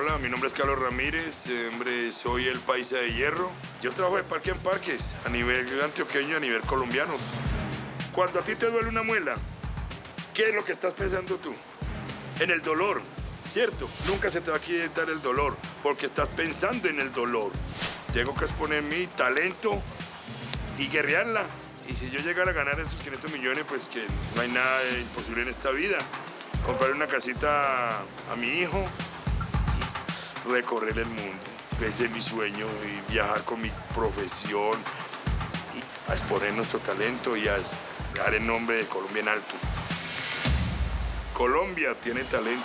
Hola, mi nombre es Carlos Ramírez, hombre, soy el paisa de hierro. Yo trabajo de parque en parques, a nivel antioqueño y a nivel colombiano. Cuando a ti te duele una muela, ¿qué es lo que estás pensando tú? En el dolor, ¿cierto? Nunca se te va a quitar el dolor, porque estás pensando en el dolor. Tengo que exponer mi talento y guerrearla. Y si yo llegara a ganar esos 500 millones, pues que no hay nada imposible en esta vida. Comprarle una casita a mi hijo y recorrer el mundo. Ese es mi sueño, y viajar con mi profesión y a exponer nuestro talento y a dejar el nombre de Colombia en alto. Colombia tiene talento.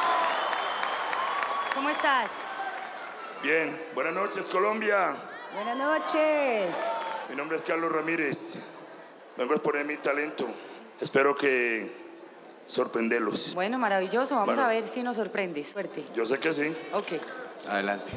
¿Cómo estás? Bien, buenas noches, Colombia. Buenas noches. Mi nombre es Carlos Ramírez. Vengo a exponer mi talento. Espero que sorprenderlos. Bueno, maravilloso. Vamos a ver si nos sorprendes. Suerte. Yo sé que sí. Ok. Adelante.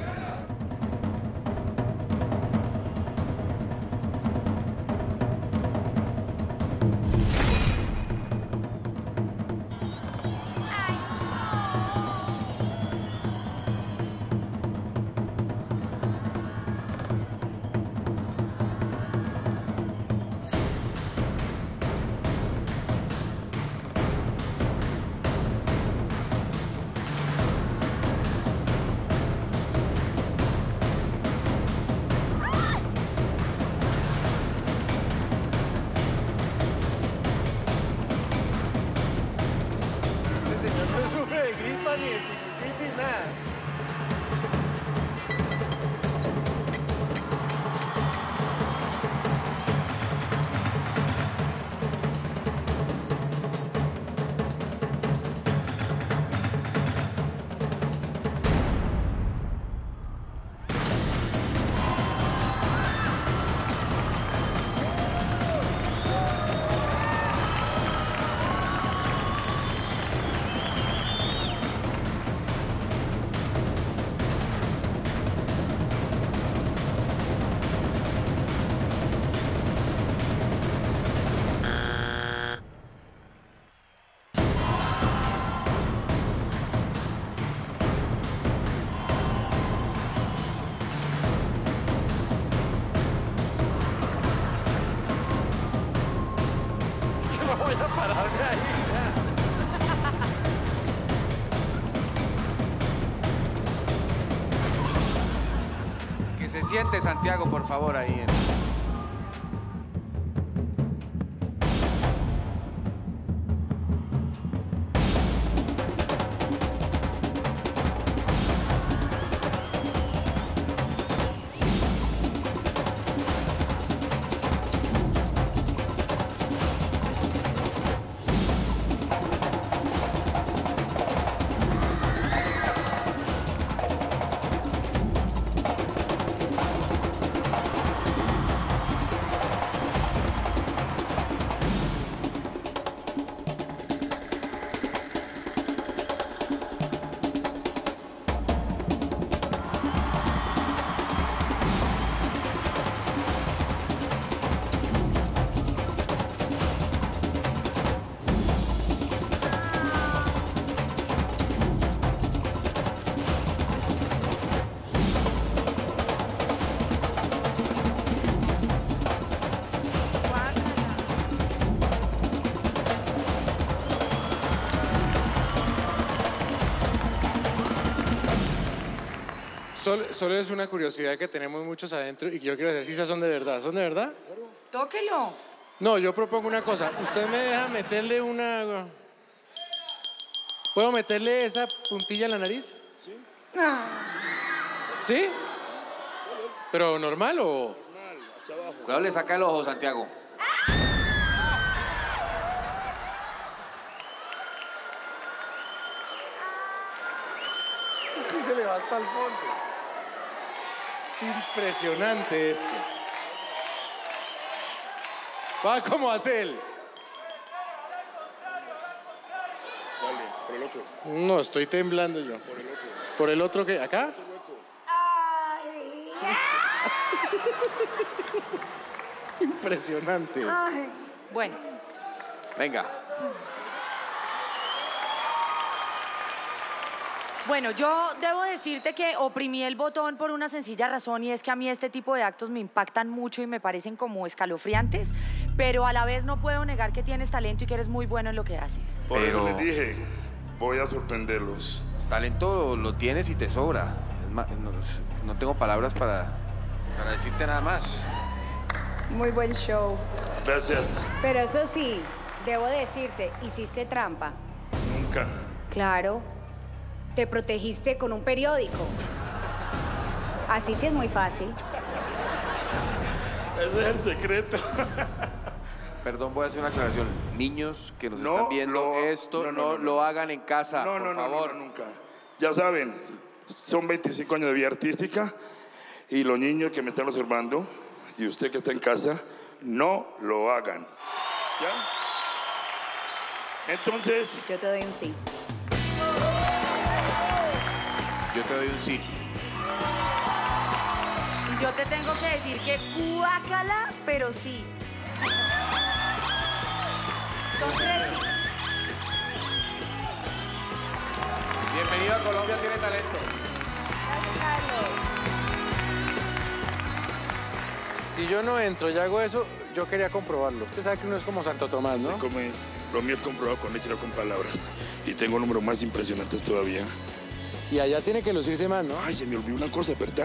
Ese señor no sufre de gripa ni de sinusitis, nada. Que no voy a parar de ahí. Que se siente Santiago, por favor, ahí. Solo es una curiosidad que tenemos muchos adentro y que yo quiero saber si esas son de verdad. ¿Son de verdad? Tóquelo. No, yo propongo una cosa. ¿Usted me deja meterle una... ¿Puedo meterle esa puntilla en la nariz? Sí. ¿Sí? ¿Pero normal o...? Normal, hacia abajo. Cuidado, le saca el ojo, Santiago. Sí, se le va hasta el fondo. Es impresionante esto. Va como hace él. Dale, por el otro. No, estoy temblando yo. Por el otro. ¿Por el otro qué? ¿Acá? Impresionante. Bueno, Venga. Bueno, yo debo decirte que oprimí el botón por una sencilla razón y es que a mí este tipo de actos me impactan mucho y me parecen como escalofriantes, pero a la vez no puedo negar que tienes talento y que eres muy bueno en lo que haces. Por eso Pero- les dije, voy a sorprenderlos. Talento lo tienes y te sobra. Es más, no tengo palabras para decirte nada más. Muy buen show. Gracias. Pero eso sí, debo decirte, hiciste trampa. Nunca. Claro. Te protegiste con un periódico. Así sí es muy fácil. Ese es el secreto. Perdón, voy a hacer una aclaración. Niños que nos No están viendo lo- esto, no, no, no, no, lo no. hagan en casa, No, por no, no, favor. no, nunca. Ya saben, son 25 años de vida artística y los niños que me están observando y usted que está en casa, no lo hagan. ¿Ya? Entonces, Yo te doy un sí. Yo te doy un sí. Y yo te tengo que decir que guácala, pero sí. Son 3. Bienvenido a Colombia Tiene Talento. Si yo no entro y hago eso, yo quería comprobarlo. Usted sabe que uno es como Santo Tomás, ¿no? ¿cómo es? Lo mío es comprobado con leche, no con palabras. Y tengo números más impresionantes todavía. Y allá tiene que lucirse más, ¿no? Ay, se me olvidó una cosa, ¿verdad?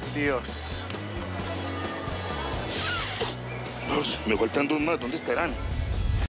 Dios. Me faltan 2 más, ¿dónde estarán?